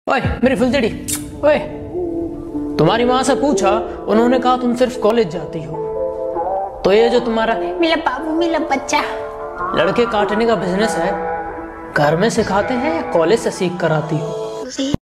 ओए मेरी फुलझड़ी, ओए तुम्हारी माँ से पूछा, उन्होंने कहा तुम सिर्फ कॉलेज जाती हो। तो ये जो तुम्हारा मेरा बाबू मेरा बच्चा लड़के काटने का बिजनेस है, घर में सिखाते हैं या कॉलेज से सीख कर आती हो?